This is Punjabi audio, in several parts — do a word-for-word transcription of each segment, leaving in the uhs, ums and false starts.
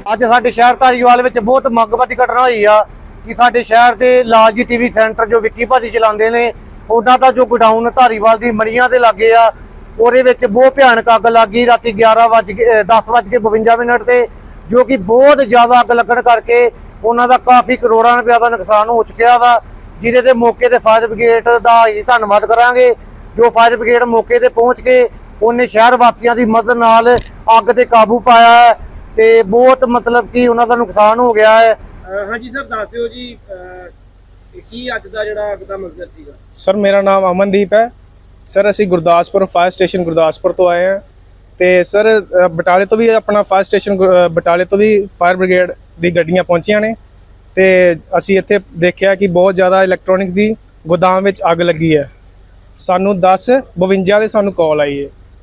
ਅੱਜ ਸਾਡੇ ਸ਼ਹਿਰ ਧਾਰੀਵਾਲ ਵਿੱਚ ਬਹੁਤ ਮੰਗਵਾਦੀ ਘਟਨਾ ਹੋਈ ਆ ਕਿ ਸਾਡੇ ਸ਼ਹਿਰ ਦੇ ਲਾਲ ਜੀ ਟੀਵੀ ਸੈਂਟਰ ਜੋ ਵਿੱਕੀ ਭਾਜੀ ਚਲਾਉਂਦੇ ਨੇ, ਉਹਨਾਂ ਦਾ ਜੋ ਗੋਡਾਊਨ ਧਾਰੀਵਾਲ ਦੀ ਮੜੀਆਂ ਦੇ ਲਾਗੇ ਆ, ਉਹਦੇ ਵਿੱਚ ਬਹੁਤ ਭਿਆਨਕ ਅੱਗ ਲੱਗ ਗਈ ਰਾਤੀ ਗਿਆਰਾਂ ਵਜੇ ਦਸ ਵੱਜ ਕੇ ਬਵੰਜਾ ਮਿੰਟ ਤੇ, ਜੋ ਕਿ ਬਹੁਤ ਜ਼ਿਆਦਾ ਅੱਗ ਲੱਗਣ ਕਰਕੇ ਉਹਨਾਂ ਦਾ ਕਾਫੀ ਕਰੋੜਾਂ ਰੁਪਏ ਦਾ ਨੁਕਸਾਨ ਹੋ ਚੁੱਕਿਆ ਵਾ, ਜਿਹਦੇ ਤੇ ਮੌਕੇ ਤੇ ਫਾਇਰ ਬ੍ਰਿਗੇਡ ਦਾ ਅਸੀਂ ਧੰਨਵਾਦ ਕਰਾਂਗੇ। ਜੋ ਫਾਇਰ ਬ੍ਰਿਗੇਡ ਮੌਕੇ ਤੇ ਪਹੁੰਚ ਕੇ ਉਹਨੇ ਸ਼ਹਿਰ ਵਾਸੀਆਂ ਦੀ ਮਦਦ ਨਾਲ ਅੱਗ ਤੇ ਕਾਬੂ ਪਾਇਆ ਹੈ ਤੇ ਬਹੁਤ मतलब कि ਉਹਨਾਂ ਦਾ ਨੁਕਸਾਨ ਹੋ ਗਿਆ ਹੈ। ਹਾਂਜੀ ਸਰ, ਦੱਸ ਦਿਓ ਜੀ ਕੀ ਅੱਜ ਦਾ ਜਿਹੜਾ ਅੱਗ ਦਾ ਮੰਜ਼ਰ ਸੀਗਾ। ਸਰ ਮੇਰਾ ਨਾਮ ਅਮਨਦੀਪ ਹੈ। ਸਰ ਅਸੀਂ ਗੁਰਦਾਸਪੁਰ ਫਾਇਰ ਸਟੇਸ਼ਨ ਗੁਰਦਾਸਪੁਰ ਤੋਂ ਆਏ ਹਾਂ ਤੇ ਸਰ ਬਟਾਲੇ ਤੋਂ ਵੀ ਆਪਣਾ ਫਾਇਰ ਸਟੇਸ਼ਨ ਬਟਾਲੇ ਤੋਂ ਵੀ ਫਾਇਰ ਬ੍ਰਿਗੇਡ ਦੀ ਗੱਡੀਆਂ ਪਹੁੰਚੀਆਂ ਨੇ ਤੇ ਅਸੀਂ ਇੱਥੇ ਦੇਖਿਆ ਕਿ ਬਹੁਤ ਜ਼ਿਆਦਾ ਇਲੈਕਟ੍ਰੋਨਿਕ ਦੀ ਗੋਦਾਮ ਵਿੱਚ ਅੱਗ ਲੱਗੀ ਹੈ। ਸਾਨੂੰ ਦਸ ਬਵੰਜਾ ਦੇ ਸਾਨੂੰ ਕਾਲ ਆਈ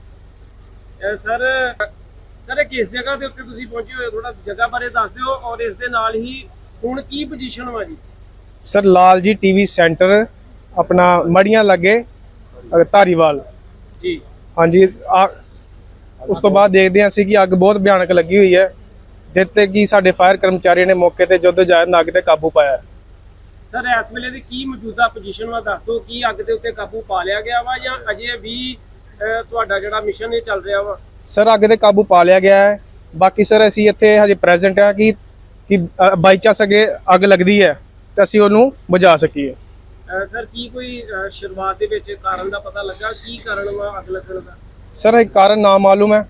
ਹੈ। ਸਰ ਸਰ ਕਿਸ ਜਗ੍ਹਾ ਦੇ ਉੱਤੇ ਤੁਸੀਂ ਪਹੁੰਚੇ ਹੋਏ, ਥੋੜਾ ਜਗ੍ਹਾ ਬਾਰੇ ਦੱਸ ਦਿਓ ਔਰ ਇਸ ਦੇ ਨਾਲ ਹੀ ਹੁਣ ਕੀ ਪੋਜੀਸ਼ਨ ਵਾ ਜੀ। Sir Lal ji TV centre ਆਪਣਾ ਮੜੀਆਂ ਲੱਗੇ ਧਾਰੀਵਾਲ ਜੀ। ਹਾਂਜੀ, ਉਸ ਤੋਂ ਬਾਅਦ ਦੇਖਦੇ ਹਾਂ ਅਸੀਂ ਕਿ ਅੱਗ ਬਹੁਤ ਭਿਆਨਕ ਲੱਗੀ ਹੋਈ ਹੈ, ਜਿੱਤੇ ਕਿ ਸਾਡੇ ਫਾਇਰ ਕਰਮਚਾਰੀ ਨੇ ਮੌਕੇ ਤੇ ਜਦੋਂ ਜਾਇਦ ਅੱਗ ਤੇ ਕਾਬੂ ਪਾਇਆ। ਸਰ ਇਸ ਵੇਲੇ ਦੀ ਕੀ ਮੌਜੂਦਾ ਪੋਜੀਸ਼ਨ ਵਾ ਦੱਸ ਦਿਓ, ਕੀ ਅੱਗ ਦੇ ਉੱਤੇ ਕਾਬੂ ਪਾ ਲਿਆ ਗਿਆ ਵਾ ਜਾਂ ਅਜੇ ਵੀ ਤੁਹਾਡਾ ਜਿਹੜਾ ਮਿਸ਼ਨ ਇਹ ਚੱਲ ਰਿਹਾ ਵਾ। ਸਰ ਅੱਗ ਤੇ ਕਾਬੂ ਪਾ ਲਿਆ ਗਿਆ ਹੈ। ਬਾਕੀ ਸਰ ਅਸੀਂ ਇੱਥੇ ਹਜੇ ਪ੍ਰੈਜ਼ੈਂਟ ਆ ਕਿ ਕਿ ਬਾਈ ਚਾਂਸ ਅੱਗੇ ਅੱਗ ਲੱਗਦੀ ਹੈ ਤੇ ਅਸੀਂ ਉਹਨੂੰ ਬੁਝਾ ਸਕੀਏ। ਸਰ ਕੀ ਕੋਈ ਸ਼ੁਰੂਆਤ ਦੇ ਵਿੱਚ ਕਾਰਨ ਦਾ ਪਤਾ ਲੱਗਾ, ਕੀ ਕਾਰਨ ਵਾ ਅੱਗ ਲੱਗਣ ਦਾ। ਸਰ ਇਹ ਕਾਰਨ ਨਾ ਮਾਲੂਮ ਹੈ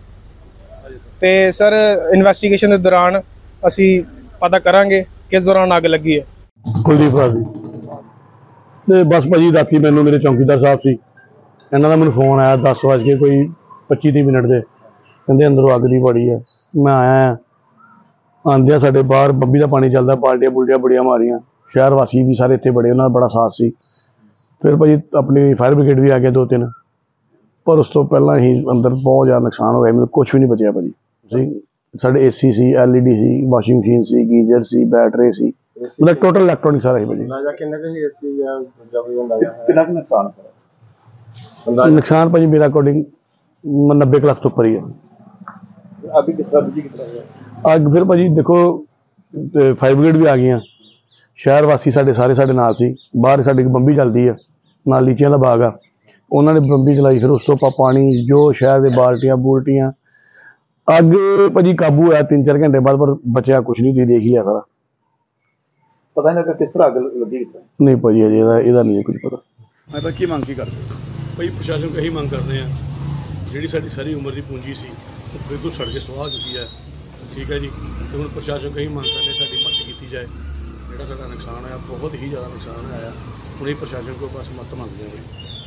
ਤੇ ਸਰ ਇਨਵੈਸਟੀਗੇਸ਼ਨ ਦੇ ਦੌਰਾਨ ਅਸੀਂ ਪਤਾ ਕਰਾਂਗੇ ਕਿਸ ਦੌਰਾਨ ਅੱਗ ਲੱਗੀ ਹੈ। ਕੁਲਦੀਪ ਰਾਜ ਜੀ ਤੇ ਬਸ ਭਾਜੀ ਰਾਤੀ ਮੈਨੂੰ ਮੇਰੇ ਚੌਂਕੀਦਾਰ ਸਾਹਿਬ ਸੀ, ਇਹਨਾਂ ਦਾ ਮੈਨੂੰ ਫੋਨ ਆਇਆ ਦਸ ਵਜੇ ਕੇ ਕੋਈ ਪੱਚੀ ਤੀਹ ਮਿੰਟ ਦੇ, ਕਹਿੰਦੇ ਅੰਦਰੋਂ ਅੱਗ ਦੀ ਬੜੀ ਹੈ। ਮੈਂ ਆਇਆ, ਆਉਂਦਿਆਂ ਸਾਡੇ ਬਾਹਰ ਬੱਬੀ ਦਾ ਪਾਣੀ ਚੱਲਦਾ, ਬਾਲਟੀਆਂ ਬੁਲਟੀਆਂ ਬੜੀਆਂ ਮਾਰੀਆਂ, ਸ਼ਹਿਰ ਵਾਸੀ ਵੀ ਸਾਰੇ ਇੱਥੇ ਬੜੇ, ਉਹਨਾਂ ਦਾ ਬੜਾ ਸਾਥ ਸੀ। ਫਿਰ ਭਾਜੀ ਆਪਣੀ ਫਾਇਰ ਬ੍ਰਿਗੇਡ ਵੀ ਆ ਗਿਆ ਦੋ ਤਿੰਨ, ਪਰ ਉਸ ਤੋਂ ਪਹਿਲਾਂ ਹੀ ਅੰਦਰ ਬਹੁਤ ਜ਼ਿਆਦਾ ਨੁਕਸਾਨ ਹੋ ਗਿਆ, ਮੈਨੂੰ ਕੁਛ ਵੀ ਨਹੀਂ ਬਚਿਆ ਭਾਜੀ। ਜੀ ਸਾਡੇ ਏ ਸੀ ਸੀ, ਐਲ ਈ ਡੀ ਸੀ, ਵਾਸ਼ਿੰਗ ਮਸ਼ੀਨ ਸੀ, ਗੀਜ਼ਰ ਸੀ, ਬੈਟਰੀ ਸੀ, ਮਤਲਬ ਟੋਟਲ ਇਲੈਕਟ੍ਰੋਨਿਕ ਸਾਰਾ ਹੀ ਭਾਜੀ। ਕਿੰਨਾ ਕੁ ਨੁਕਸਾਨ ਹੋਇਆ? ਨੁਕਸਾਨ ਭਾਜੀ ਮੇਰਾ ਅਕੋਰਡਿੰਗ ਨੱਬੇ ਕੁ ਲੱਖ ਤੋਂ ਉੱਪਰ ਹੀ ਹੈ। ਅੱਗ ਕਿਸ ਤਰ੍ਹਾਂ ਬੁਝੀ, ਕਿਸ ਤਰ੍ਹਾਂ ਹੋਇਆ? ਅੱਗ ਫਿਰ ਭਾਜੀ ਦੇਖੋ ਫਾਇਰ ਬ੍ਰਿਗੇਡ ਵੀ ਆ ਗਈਆਂ, ਸ਼ਹਿਰ ਵਾਸੀ ਸਾਡੇ ਸਾਰੇ ਸਾਡੇ ਨਾਲ ਸੀ। ਬਾਹਰ ਸਾਡੀ ਬੰਬੀ ਚੱਲਦੀ ਆ, ਨਾਲ ਲੀਚੀਆਂ ਦਾ ਬਾਗ ਆ, ਉਹਨਾਂ ਨੇ ਬੰਬੀ ਚਲਾਈ। ਫਿਰ ਉਸ ਤੋਂ ਆਪਾਂ ਪਾਣੀ ਜੋ ਸ਼ਹਿਰ ਦੇ ਬਾਲਟੀਆਂ ਬੂਲਟੀਆਂ, ਅੱਗ ਭਾਜੀ ਕਾਬੂ ਹੋਇਆ ਤਿੰਨ ਚਾਰ ਘੰਟੇ ਬਾਅਦ, ਪਰ ਬਚਿਆ ਕੁਛ ਨਹੀਂ, ਤੁਸੀਂ ਦੇਖ ਹੀ ਲਿਆ ਸਾਰਾ। ਪਤਾ ਨਹੀਂ ਲੱਗਾ ਕਿਸ ਤਰ੍ਹਾਂ ਅੱਗ ਲੱਗੀ ਕਿਸ ਤਰ੍ਹਾਂ? ਨਹੀਂ ਭਾਜੀ ਅਜੇ ਇਹਦਾ ਇਹਦਾ ਨਹੀਂ ਕੁਝ ਪਤਾ। ਮੈਂ ਤਾਂ ਕੀ ਮੰਗ ਕੀ ਕਰਦੇ ਭਾਈ, ਪ੍ਰਸ਼ਾਸਨ ਤੋਂ ਇਹੀ ਮੰਗ ਕਰਦੇ ਆ, ਜਿਹੜੀ ਸਾਡੀ ਸਾਰੀ ਉਮਰ ਦੀ ਪੂੰਜੀ ਸੀ ਉਹ ਬਿਲਕੁਲ ਸੜ ਕੇ ਸੁਆਹ ਹੋ ਚੁੱਕੀ ਹੈ, ਠੀਕ ਹੈ ਜੀ। ਅਤੇ ਹੁਣ ਪ੍ਰਸ਼ਾਸਨ ਤੋਂ ਇਹੀ ਮੰਗ ਕਰਦੇ ਸਾਡੀ ਮਦਦ ਕੀਤੀ ਜਾਏ। ਜਿਹੜਾ ਸਾਡਾ ਨੁਕਸਾਨ ਹੋਇਆ ਬਹੁਤ ਹੀ ਜ਼ਿਆਦਾ ਨੁਕਸਾਨ ਹੋਇਆ, ਹੁਣ ਇਹ ਪ੍ਰਸ਼ਾਸਨ ਕੋਲ ਬਸ ਮਦਦ ਮੰਗਦੇ ਹਾਂ।